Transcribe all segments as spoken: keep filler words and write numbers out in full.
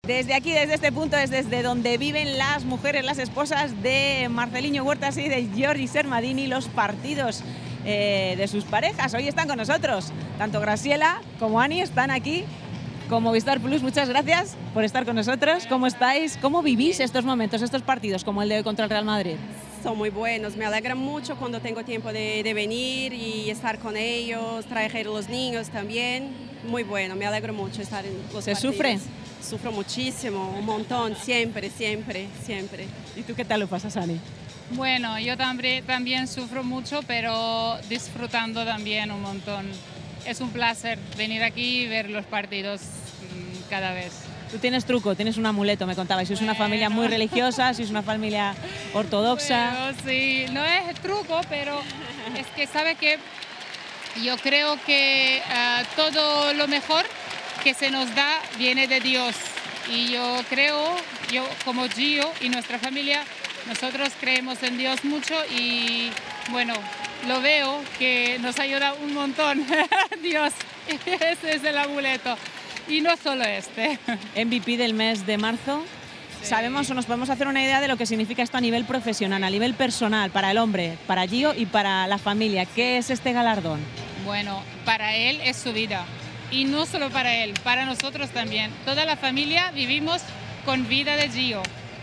Desde aquí, desde este punto, es desde donde viven las mujeres, las esposas de Marceliño Huertas y de Giorgi Sermadini, los partidos eh, de sus parejas. Hoy están con nosotros, tanto Graciela como Ani están aquí con Movistar Plus. Muchas gracias por estar con nosotros. ¿Cómo estáis? ¿Cómo vivís estos momentos, estos partidos, como el de hoy contra el Real Madrid? Son muy buenos, me alegra mucho cuando tengo tiempo de, de venir y estar con ellos, traer a los niños también. Muy bueno, me alegro mucho estar en los ¿Se partidos. sufre? Sufro muchísimo, un montón, siempre, siempre, siempre. ¿Y tú qué tal lo pasas, Ani? Bueno, yo también, también sufro mucho, pero disfrutando también un montón. Es un placer venir aquí y ver los partidos mmm, cada vez. Tú tienes truco, tienes un amuleto, me contabais. Sois bueno. una familia muy religiosa, sois una familia ortodoxa. Bueno, sí, no es truco, pero es que sabe que yo creo que uh, todo lo mejor que se nos da viene de Dios. Y yo creo, yo como Gio y nuestra familia, nosotros creemos en Dios mucho y bueno, lo veo que nos ayuda un montón. Dios, ese es el amuleto. Y no solo este. M V P del mes de marzo. Sí. Sabemos o nos podemos hacer una idea de lo que significa esto a nivel profesional, a nivel personal, para el hombre, para Gio y para la familia. ¿Qué es este galardón? Bueno, para él es su vida. Y no solo para él, para nosotros también. Toda la familia vivimos con vida de Gio.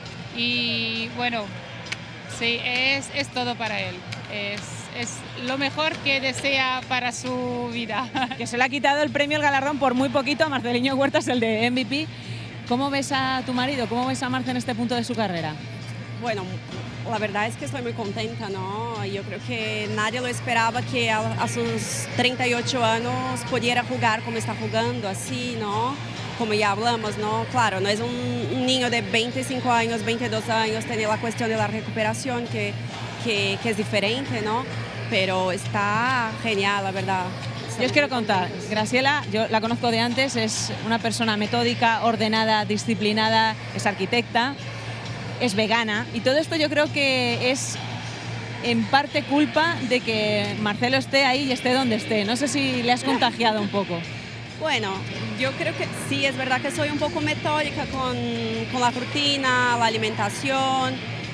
Y bueno, sí, es, es todo para él. Es, es lo mejor que desea para su vida. Que se le ha quitado el premio, el galardón, por muy poquito a Marceliño Huertas, el de M V P. ¿Cómo ves a tu marido? ¿Cómo ves a Marce en este punto de su carrera? Bueno, la verdad es que estoy muy contenta, ¿no? Yo creo que nadie lo esperaba que a, a sus treinta y ocho años pudiera jugar como está jugando, así, ¿no? Como ya hablamos, ¿no? Claro, no es un, un niño de veinticinco años, veintidós años, tiene la cuestión de la recuperación que, que, que es diferente, ¿no? Pero está genial, la verdad. Yo os quiero contar, Graciela, yo la conozco de antes, es una persona metódica, ordenada, disciplinada, es arquitecta, es vegana y todo esto yo creo que es en parte culpa de que Marcelo esté ahí y esté donde esté. No sé si le has contagiado un poco. Bueno, yo creo que sí, es verdad que soy un poco metódica con, con la rutina, la alimentación,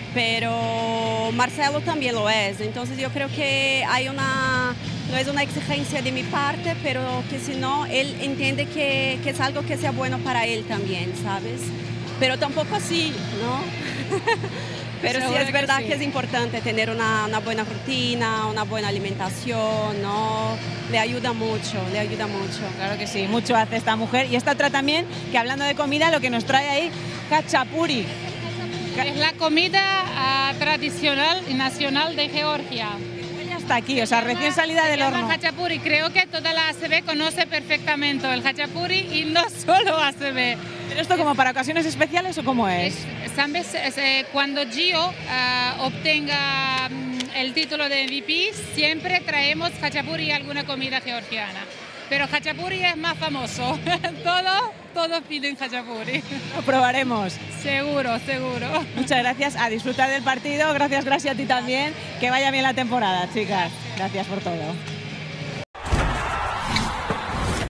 pero Marcelo también lo es. Entonces yo creo que hay una, no es una exigencia de mi parte, pero que si no, él entiende que, que es algo que sea bueno para él también, ¿sabes? Pero tampoco así, ¿no? Pero sí es verdad que, sí. que es importante tener una, una buena rutina, una buena alimentación, ¿no? Le ayuda mucho, le ayuda mucho. Claro que sí, mucho hace esta mujer. Y esta otra también, que hablando de comida, lo que nos trae ahí, khachapuri. Es la comida uh, tradicional y nacional de Georgia. Hasta aquí, o sea, recién salida del horno. Khachapuri, creo que toda la A C B conoce perfectamente el khachapuri y no solo A C B. ¿Pero esto como para ocasiones especiales o cómo es? es ¿sabes? Es, eh, cuando Gio uh, obtenga um, el título de M V P, siempre traemos khachapuri y alguna comida georgiana. Pero khachapuri es más famoso. Todos, todos piden khachapuri. Lo probaremos. Seguro, seguro. Muchas gracias. A disfrutar del partido. Gracias, Gracia, a ti también. Que vaya bien la temporada, chicas. Gracias por todo.